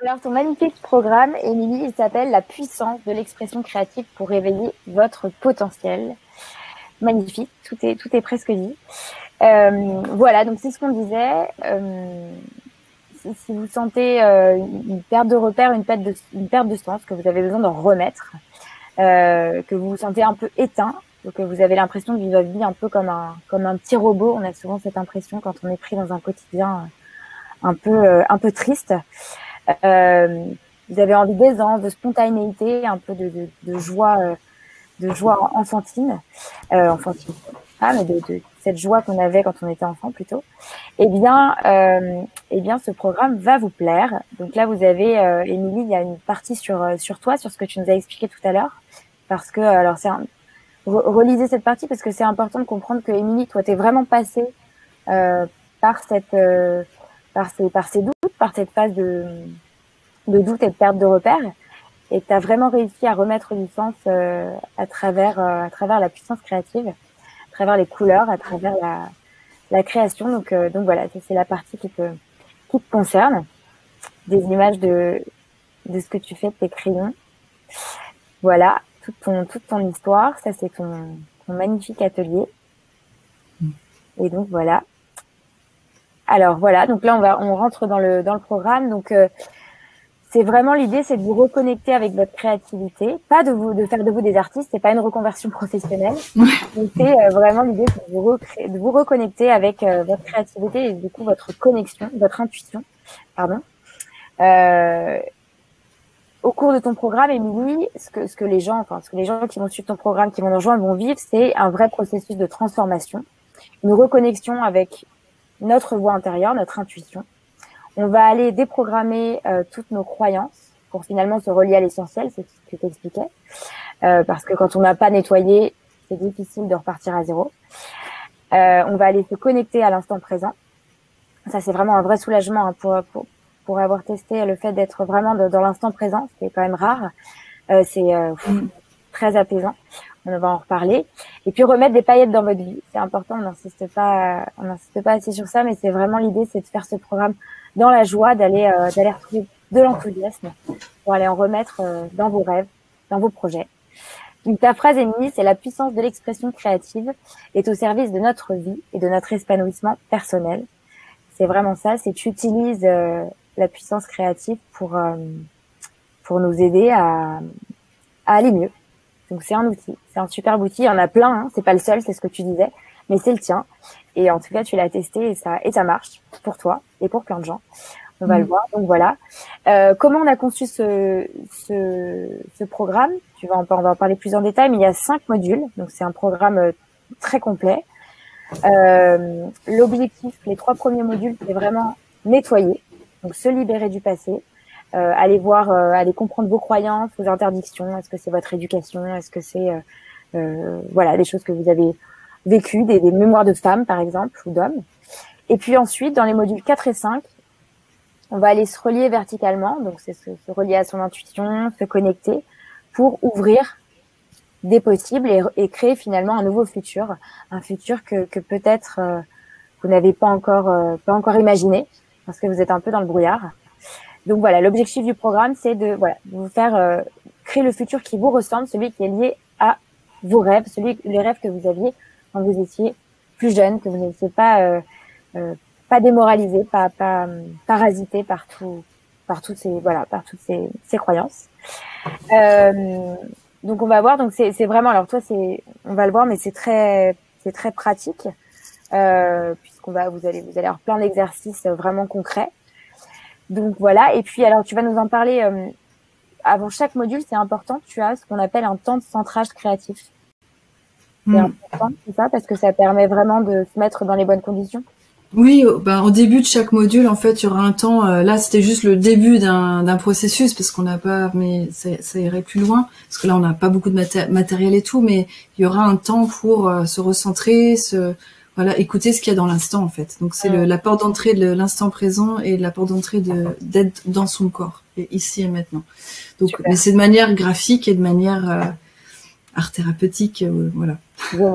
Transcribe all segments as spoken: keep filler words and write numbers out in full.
Alors, ton magnifique programme, Émilie, il s'appelle La puissance de l'expression créative pour réveiller votre potentiel. Magnifique, tout est, tout est presque dit. Euh, voilà, donc c'est ce qu'on disait. Euh, si, si vous sentez euh, une perte de repère, une perte de, une perte de sens, que vous avez besoin d'en remettre, euh, que vous vous sentez un peu éteint, ou que vous avez l'impression de vivre votre vie un peu comme un, comme un petit robot, on a souvent cette impression quand on est pris dans un quotidien un peu, euh, un peu triste. Euh, vous avez envie d'aisance, de spontanéité, un peu de, de, de joie, euh, de joie enfantine, euh, enfantine, ah, mais de, de cette joie qu'on avait quand on était enfant plutôt. Eh bien, euh, eh bien, ce programme va vous plaire. Donc là, vous avez, euh, Émilie, il y a une partie sur sur toi, sur ce que tu nous as expliqué tout à l'heure, parce que alors c'est un, relisez cette partie parce que c'est important de comprendre que Émilie, toi, t'es vraiment passée euh, par cette, euh, par ces, par ces doutes, par cette phase de de doute et de perte de repères, et tu as vraiment réussi à remettre du sens euh, à travers euh, à travers la puissance créative, à travers les couleurs, à travers la, la création. Donc euh, donc voilà, c'est la partie qui te qui te concerne, des images de de ce que tu fais de tes crayons. Voilà, toute ton toute ton histoire, ça c'est ton ton magnifique atelier. Et donc voilà. Alors voilà, donc là on va on rentre dans le dans le programme. Donc euh, c'est vraiment l'idée, c'est de vous reconnecter avec votre créativité, pas de vous de faire de vous des artistes, c'est pas une reconversion professionnelle. Donc c'est euh, vraiment l'idée de vous de vous reconnecter avec euh, votre créativité et du coup votre connexion, votre intuition, pardon. Euh, au cours de ton programme, Émilie, ce que ce que les gens, enfin ce que les gens qui vont suivre ton programme, qui vont nous rejoindre, vont vivre, c'est un vrai processus de transformation, une reconnexion avec notre voix intérieure, notre intuition. On va aller déprogrammer euh, toutes nos croyances pour finalement se relier à l'essentiel, c'est ce que tu t'expliquais. Euh, parce que quand on n'a pas nettoyé, c'est difficile de repartir à zéro. Euh, on va aller se connecter à l'instant présent. Ça, c'est vraiment un vrai soulagement hein, pour, pour, pour avoir testé le fait d'être vraiment de, dans l'instant présent. C'est quand même rare. Euh, c'est euh, mm. très apaisant. On va en reparler. Et puis remettre des paillettes dans votre vie. C'est important, on n'insiste pas, on n'insiste pas assez sur ça, mais c'est vraiment l'idée, c'est de faire ce programme dans la joie, d'aller euh, d'aller retrouver de l'enthousiasme pour aller en remettre euh, dans vos rêves, dans vos projets. Donc ta phrase, Émilie, c'est la puissance de l'expression créative est au service de notre vie et de notre épanouissement personnel. C'est vraiment ça, c'est tu utilises euh, la puissance créative pour euh, pour nous aider à, à aller mieux. Donc c'est un outil, c'est un superbe outil. Il y en a plein, hein, c'est pas le seul, c'est ce que tu disais, mais c'est le tien. Et en tout cas, tu l'as testé et ça et ça marche pour toi et pour plein de gens. On va mmh. le voir. Donc voilà. Euh, comment on a conçu ce ce, ce programme? Tu vas en, on va en parler plus en détail, mais il y a cinq modules. Donc c'est un programme très complet. Euh, l'objectif, les trois premiers modules, c'est vraiment nettoyer, donc se libérer du passé. Euh, aller voir, euh, aller comprendre vos croyances, vos interdictions. Est-ce que c'est votre éducation? Est-ce que c'est euh, euh, voilà des choses que vous avez vécues, des, des mémoires de femmes par exemple ou d'hommes. Et puis ensuite, dans les modules quatre et cinq, on va aller se relier verticalement. Donc c'est se, se relier à son intuition, se connecter pour ouvrir des possibles et, et créer finalement un nouveau futur, un futur que, que peut-être euh, vous n'avez pas encore euh, pas encore imaginé parce que vous êtes un peu dans le brouillard. Donc voilà, l'objectif du programme, c'est de, voilà, de vous faire euh, créer le futur qui vous ressemble, celui qui est lié à vos rêves, celui les rêves que vous aviez quand vous étiez plus jeune, que vous n'étiez pas euh, euh, pas démoralisé, pas pas parasité par tout, par toutes ces voilà, par toutes ces, ces croyances. Euh, donc on va voir, donc c'est c'est vraiment, alors toi c'est, on va le voir, mais c'est très c'est très pratique euh, puisqu'on va vous allez vous allez avoir plein d'exercices vraiment concrets. Donc voilà, et puis alors tu vas nous en parler euh, avant chaque module, c'est important, tu as ce qu'on appelle un temps de centrage créatif. C'est mmh. important, c'est ça, parce que ça permet vraiment de se mettre dans les bonnes conditions. Oui, ben, au début de chaque module, en fait, il y aura un temps, euh, là c'était juste le début d'un d'un processus, parce qu'on n'a pas, mais ça, ça irait plus loin, parce que là on n'a pas beaucoup de maté matériel et tout, mais il y aura un temps pour euh, se recentrer, se... Voilà, écouter ce qu'il y a dans l'instant en fait. Donc c'est mmh. la porte d'entrée de l'instant présent et la porte d'entrée de d'être dans son corps, et ici et maintenant. Donc, Super. Mais c'est de manière graphique et de manière euh, art thérapeutique, euh, voilà. Génial.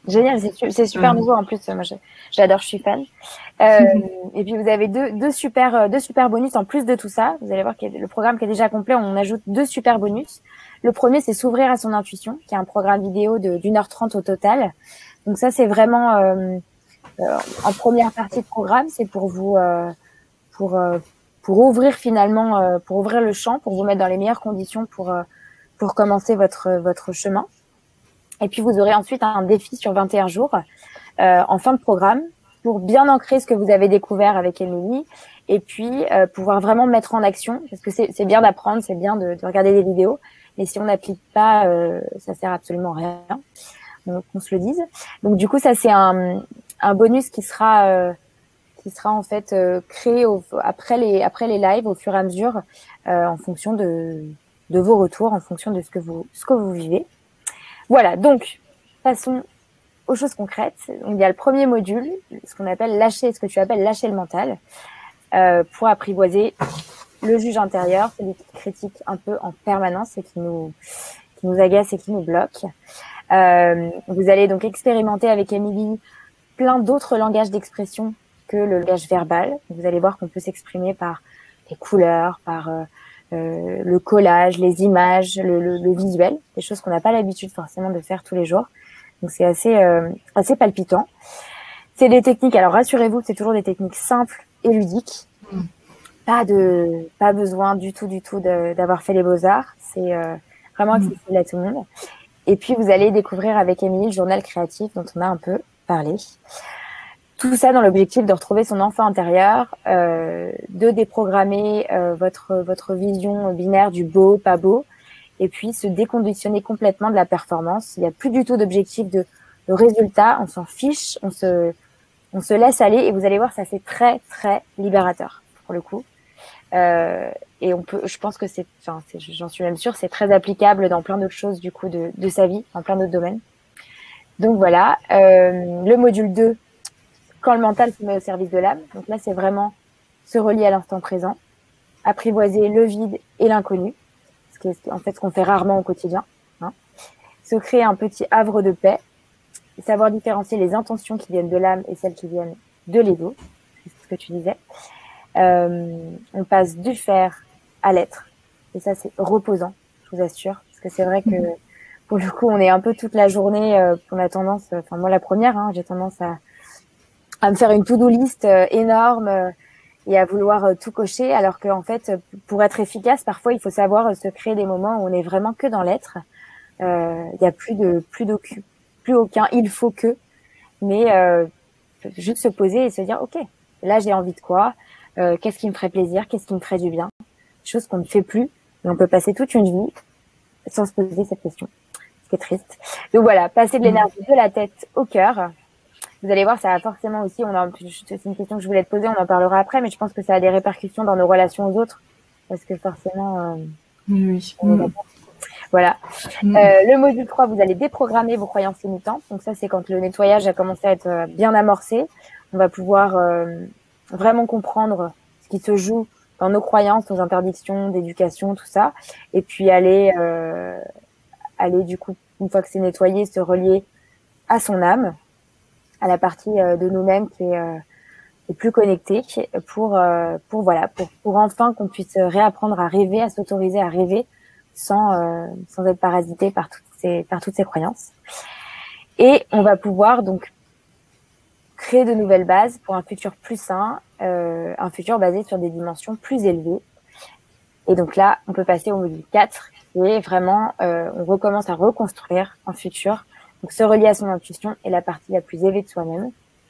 Génial, c'est su- c'est super Ouais. nouveau en plus. Moi, je- j'adore, je suis fan. Euh, et puis vous avez deux, deux super, euh, deux super bonus en plus de tout ça. Vous allez voir que le programme qui est déjà complet, on ajoute deux super bonus. Le premier, c'est s'ouvrir à son intuition, qui est un programme vidéo de d'une heure trente au total. Donc ça, c'est vraiment euh, euh, en première partie de programme, c'est pour vous, euh, pour euh, pour ouvrir finalement, euh, pour ouvrir le champ, pour vous mettre dans les meilleures conditions pour euh, pour commencer votre votre chemin. Et puis vous aurez ensuite un défi sur vingt et un jours euh, en fin de programme pour bien ancrer ce que vous avez découvert avec Émilie et puis euh, pouvoir vraiment mettre en action parce que c'est, c'est bien d'apprendre, c'est bien de, de regarder des vidéos, mais si on n'applique pas, euh, ça sert absolument à rien. Donc qu'on se le dise. Donc du coup ça c'est un, un bonus qui sera euh, qui sera en fait euh, créé au, après les après les lives au fur et à mesure euh, en fonction de de vos retours, en fonction de ce que vous ce que vous vivez. Voilà, donc passons aux choses concrètes. Donc, il y a le premier module, ce qu'on appelle lâcher, ce que tu appelles lâcher le mental, euh, pour apprivoiser le juge intérieur, celui qui critique un peu en permanence et qui nous, qui nous agace et qui nous bloque. Euh, vous allez donc expérimenter avec Émilie plein d'autres langages d'expression que le langage verbal. Vous allez voir qu'on peut s'exprimer par les couleurs, par euh, euh, le collage, les images, le, le, le visuel, des choses qu'on n'a pas l'habitude forcément de faire tous les jours. Donc c'est assez euh, assez palpitant. C'est des techniques. Alors rassurez-vous, c'est toujours des techniques simples et ludiques. Mm. Pas de pas besoin du tout du tout de, d'avoir fait les beaux-arts. C'est euh, vraiment accessible mm. à tout le monde. Et puis vous allez découvrir avec Émilie le journal créatif dont on a un peu parlé. Tout ça dans l'objectif de retrouver son enfant intérieur, euh, de déprogrammer euh, votre votre vision binaire du beau, pas beau, et puis se déconditionner complètement de la performance. Il n'y a plus du tout d'objectif de, de résultat, on s'en fiche, on se on se laisse aller et vous allez voir, ça c'est très très libérateur pour le coup. Euh, et on peut, je pense que c'est, enfin, c'est, j'en suis même sûre, c'est très applicable dans plein d'autres choses du coup de, de sa vie, dans plein d'autres domaines. Donc voilà, euh, le module deux, quand le mental se met au service de l'âme. Donc là, c'est vraiment se relier à l'instant présent, apprivoiser le vide et l'inconnu, ce qui est en fait ce qu'on fait rarement au quotidien. Hein. Se créer un petit havre de paix, savoir différencier les intentions qui viennent de l'âme et celles qui viennent de l'ego, c'est ce que tu disais. Euh, on passe du faire à l'être, et ça c'est reposant, je vous assure, parce que c'est vrai que pour le coup on est un peu toute la journée, euh, on a tendance, enfin moi la première, hein, j'ai tendance à à me faire une to-do list euh, énorme euh, et à vouloir euh, tout cocher, alors que en fait, pour être efficace, parfois il faut savoir euh, se créer des moments où on est vraiment que dans l'être. Il euh, y a plus de plus d'aucun, plus aucun il faut que, mais euh, juste se poser et se dire ok, là j'ai envie de quoi, euh, qu'est-ce qui me ferait plaisir, qu'est-ce qui me ferait du bien, chose qu'on ne fait plus et on peut passer toute une vie sans se poser cette question, ce qui est triste. Donc voilà, passer de l'énergie de la tête au cœur. Vous allez voir, ça a forcément aussi, on a, c'est une question que je voulais te poser, on en parlera après, mais je pense que ça a des répercussions dans nos relations aux autres, parce que forcément, euh, oui. Mmh. Voilà. Mmh. Euh, le module trois, vous allez déprogrammer vos croyances limitantes. Donc ça, c'est quand le nettoyage a commencé à être bien amorcé. On va pouvoir euh, vraiment comprendre ce qui se joue dans nos croyances, nos interdictions d'éducation, tout ça, et puis aller, euh, aller du coup, une fois que c'est nettoyé, se relier à son âme, à la partie de nous-mêmes qui est, euh, est plus connectée, pour euh, pour voilà pour pour enfin qu'on puisse réapprendre à rêver, à s'autoriser à rêver sans euh, sans être parasité par toutes ces par toutes ces croyances. Et on va pouvoir donc créer de nouvelles bases pour un futur plus sain, euh, un futur basé sur des dimensions plus élevées. Et donc là, on peut passer au module quatre, qui est vraiment euh, on recommence à reconstruire un futur. Donc, se relier à son intuition est la partie la plus élevée de soi-même.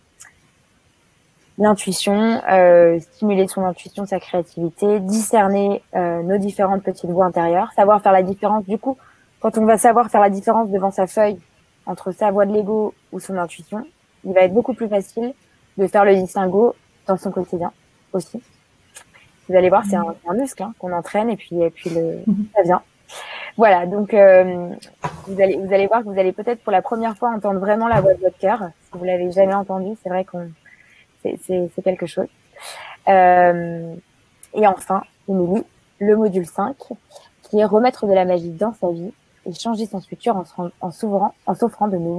L'intuition, euh, stimuler son intuition, sa créativité, discerner euh, nos différentes petites voix intérieures, savoir faire la différence. Du coup, quand on va savoir faire la différence devant sa feuille entre sa voix de l'ego ou son intuition, il va être beaucoup plus facile de faire le distinguo dans son quotidien aussi. Vous allez voir, c'est un, un muscle hein, qu'on entraîne et puis, et puis le, ça vient. Voilà, donc euh, vous allez vous allez voir que vous allez peut-être pour la première fois entendre vraiment la voix de votre cœur. Si vous l'avez jamais entendue, c'est vrai qu'on c'est, c'est, c'est quelque chose. Euh, et enfin, Émilie, le module cinq, qui est remettre de la magie dans sa vie et changer son futur en, en s'ouvrant, en s'offrant de nouveaux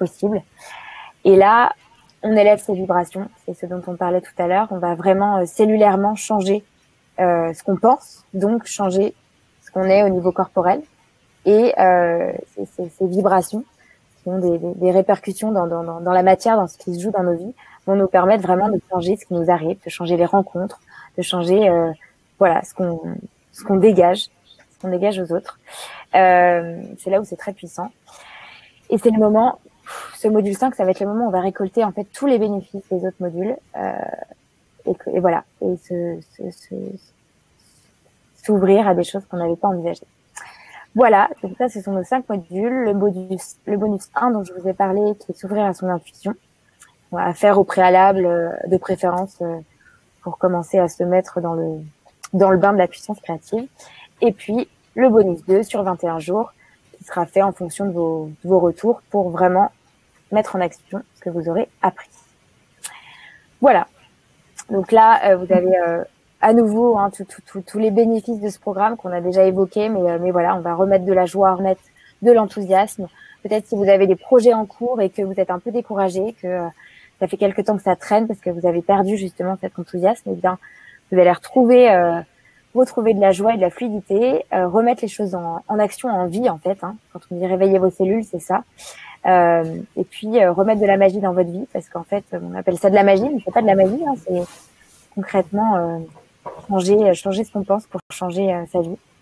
possible. Et là, on élève ces vibrations, c'est ce dont on parlait tout à l'heure. On va vraiment euh, cellulairement changer euh, ce qu'on pense, donc changer ce qu'on est au niveau corporel. Et euh, ces, ces, ces vibrations qui ont des, des, des répercussions dans, dans, dans la matière, dans ce qui se joue dans nos vies, vont nous permettre vraiment de changer ce qui nous arrive, de changer les rencontres, de changer euh, voilà ce qu'on ce qu'on dégage, ce qu'on dégage aux autres. Euh, c'est là où c'est très puissant. Et c'est le moment, ce module cinq, ça va être le moment où on va récolter en fait tous les bénéfices des autres modules. Euh, et, que, et voilà, et se, se, se, s'ouvrir à des choses qu'on n'avait pas envisagées. Voilà, donc ça, ce sont nos cinq modules. Le bonus, le bonus un dont je vous ai parlé, qui est s'ouvrir à son intuition. On va faire au préalable, euh, de préférence, euh, pour commencer à se mettre dans le, dans le bain de la puissance créative. Et puis, le bonus deux sur vingt et un jours, qui sera fait en fonction de vos, de vos retours pour vraiment mettre en action ce que vous aurez appris. Voilà. Donc là, euh, vous avez euh, à nouveau hein, tous les bénéfices de ce programme qu'on a déjà évoqué, mais, euh, mais voilà, on va remettre de la joie, remettre de l'enthousiasme. Peut-être si vous avez des projets en cours et que vous êtes un peu découragé, que euh, ça fait quelque temps que ça traîne parce que vous avez perdu justement cet enthousiasme, eh bien, vous allez retrouver, euh, retrouver de la joie et de la fluidité, euh, remettre les choses en, en action, en vie en fait. Hein. Quand on dit réveiller vos cellules, c'est ça. Euh, et puis euh, remettre de la magie dans votre vie, parce qu'en fait, on appelle ça de la magie, mais c'est pas de la magie, hein, c'est concrètement euh, changer, changer ce qu'on pense pour changer euh, sa vie.